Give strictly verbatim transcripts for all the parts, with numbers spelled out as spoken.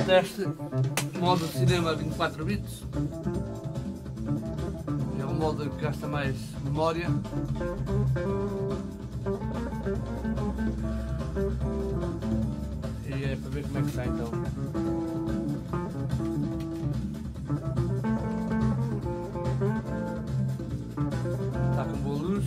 teste modo cinema vinte e quatro bits. É um modo que gasta mais memória. E é para ver como é que está então. Está com boa luz.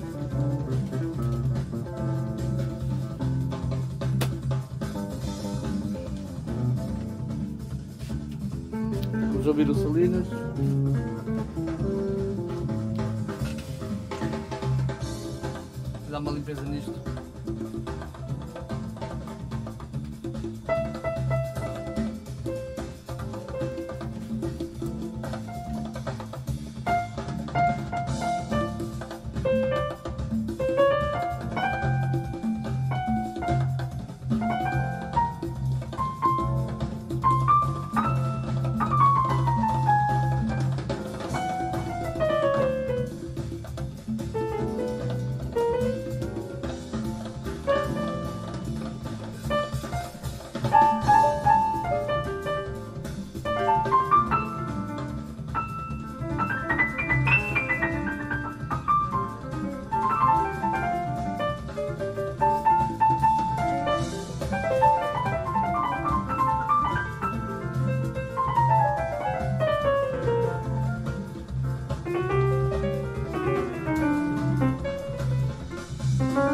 Vamos ouvir o Salinas. Vou dar uma limpeza nisto. Thank